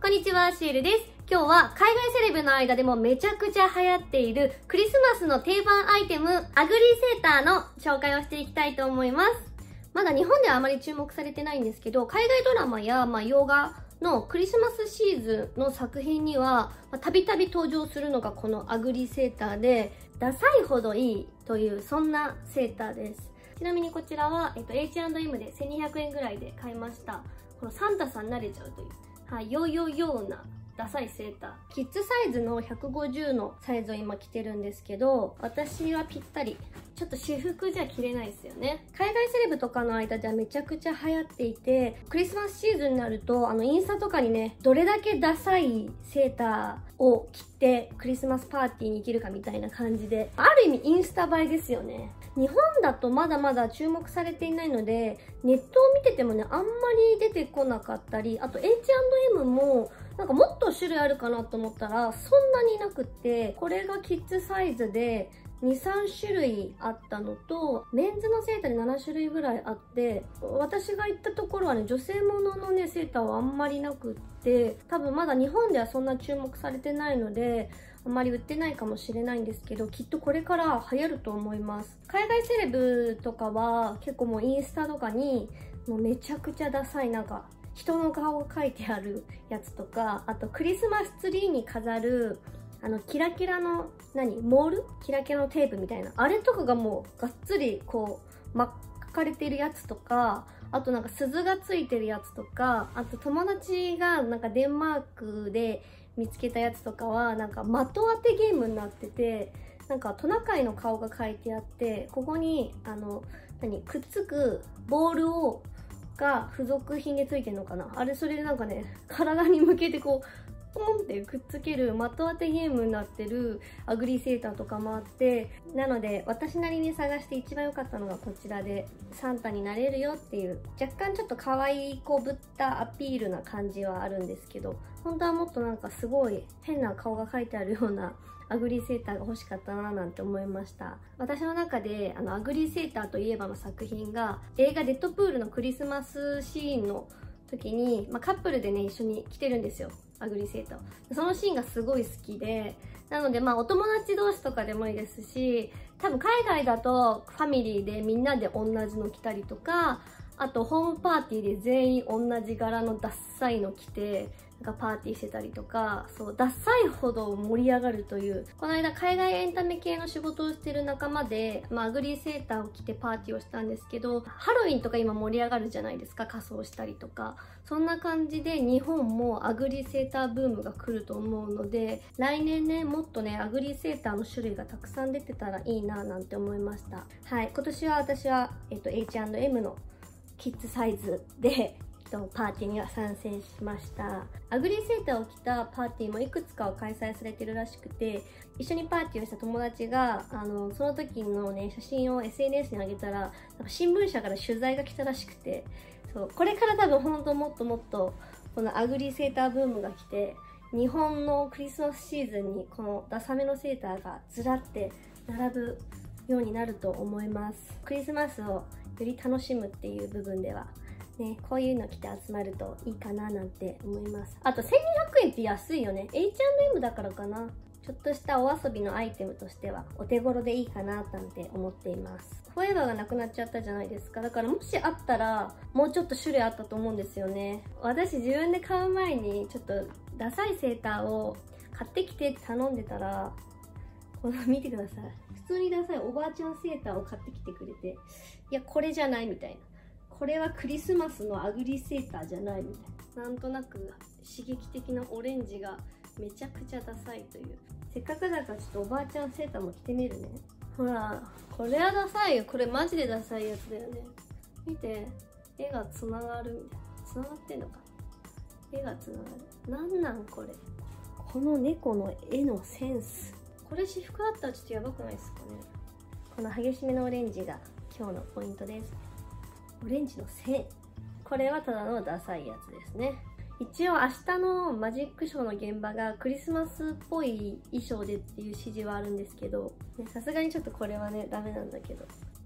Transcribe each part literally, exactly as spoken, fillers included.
こんにちは、シエルです。今日は海外セレブの間でもめちゃくちゃ流行っているクリスマスの定番アイテム、アグリーセーターの紹介をしていきたいと思います。まだ日本ではあまり注目されてないんですけど、海外ドラマや、まあ、洋画のクリスマスシーズンの作品にはたびたび登場するのがこのアグリセーターで、ダサいほどいいというそんなセーターです。ちなみにこちらは、えっと、エイチアンドエム でせんにひゃくえんぐらいで買いました。このサンタさん慣れちゃうという、はい、ヨーヨーヨーなダサいセーター。キッズサイズのひゃくごじゅうのサイズを今着てるんですけど、私はぴったり。ちょっと私服じゃ着れないですよね。海外セレブとかの間ではめちゃくちゃ流行っていて、クリスマスシーズンになると、あの、インスタとかにね、どれだけダサいセーターを着てクリスマスパーティーに行けるかみたいな感じで、ある意味インスタ映えですよね。日本だとまだまだ注目されていないので、ネットを見ててもね、あんまり出てこなかったり、あと エイチアンドエム も、なんかもっと種類あるかなと思ったら、そんなになくって、これがキッズサイズでに、さん種類あったのと、メンズのセーターでなな種類ぐらいあって、私が行ったところはね、女性もののね、セーターはあんまりなくって、多分まだ日本ではそんな注目されてないので、あんまり売ってないかもしれないんですけど、きっとこれから流行ると思います。海外セレブとかは結構もうインスタとかに、もうめちゃくちゃダサいなんか、人の顔が描いてあるやつとか、あとクリスマスツリーに飾るあのキラキラの何モールキラキラのテープみたいなあれとかがもうがっつりこう巻かれてるやつとか、あとなんか鈴がついてるやつとか、あと友達がなんかデンマークで見つけたやつとかはなんか的当てゲームになってて、なんかトナカイの顔が描いてあって、ここにあの何くっつくボールをが付属品でついてるのかな、あれそれでなんかね体に向けてこうポンってくっつける的当てゲームになってるアグリセーターとかもあって、なので私なりに探して一番良かったのがこちらで、サンタになれるよっていう若干ちょっと可愛いこぶったアピールな感じはあるんですけど、本当はもっとなんかすごい変な顔が描いてあるようなアグリーセーターが欲しかったななんて思いました。私の中であのアグリーセーターといえばの作品が映画デッドプールのクリスマスシーンの時に、まあ、カップルでね一緒に着てるんですよ、アグリーセーターを。そのシーンがすごい好きで、なのでまあお友達同士とかでもいいですし、多分海外だとファミリーでみんなで同じの着たりとか、あとホームパーティーで全員同じ柄のダッサいの着てなんかパーティーしてたりとか、そうダッサいほど盛り上がるという、この間海外エンタメ系の仕事をしてる仲間で、まあ、アグリーセーターを着てパーティーをしたんですけど、ハロウィンとか今盛り上がるじゃないですか、仮装したりとか。そんな感じで日本もアグリーセーターブームが来ると思うので、来年ねもっとねアグリーセーターの種類がたくさん出てたらいいななんて思いました。はい、今年は私は、えっと、エイチアンドエム のキッズサイズでパーティーには参戦しました。アグリーセーターを着たパーティーもいくつかを開催されてるらしくて、一緒にパーティーをした友達があのその時のね写真を エスエヌエス に上げたら、なんか新聞社から取材が来たらしくて、そうこれから多分本当もっともっとこのアグリーセーターブームが来て、日本のクリスマスシーズンにこのダサめのセーターがずらって並ぶようになると思います。クリスマスをより楽しむっていう部分ではね、こういうの着て集まるといいかななんて思います。あとせんにひゃくえんって安いよね。エイチアンドエム だからかな。ちょっとしたお遊びのアイテムとしてはお手頃でいいかななんて思っています。フォーエバーがなくなっちゃったじゃないですか。だからもしあったらもうちょっと種類あったと思うんですよね。私自分で買う前にちょっとダサいセーターを買ってきてって頼んでたら、この見てください。普通にダサいおばあちゃんセーターを買ってきてくれて、いやこれじゃないみたいな。これはクリスマスのアグリセーターじゃないみたいな。なんとなく刺激的なオレンジがめちゃくちゃダサいという。せっかくだからちょっとおばあちゃんセーターも着てみるね。ほら、これはダサいよ。これマジでダサいやつだよね。見て、絵がつながるみたいな。つながってんのかな、絵がつながる。なんなんこれ。この猫の絵のセンス。これ私服だったらちょっとやばくないですかね。この激しめのオレンジが今日のポイントです。オレンジの線。これはただのダサいやつですね。一応明日のマジックショーの現場がクリスマスっぽい衣装でっていう指示はあるんですけど、さすがにちょっとこれはねダメなんだけど、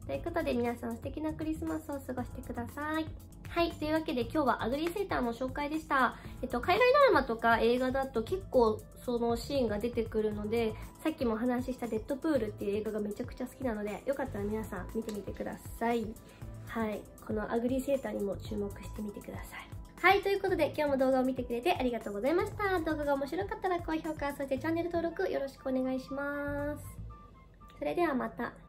ということで皆さん素敵なクリスマスを過ごしてください。はい、というわけで今日はアグリーセーターの紹介でした。えっと、海外ドラマとか映画だと結構そのシーンが出てくるので、さっきもお話ししたデッドプールっていう映画がめちゃくちゃ好きなので、よかったら皆さん見てみてください。はい、このアグリーセーターにも注目してみてください。はい、ということで今日も動画を見てくれてありがとうございました。動画が面白かったら高評価、そしてチャンネル登録よろしくお願いします。それではまた。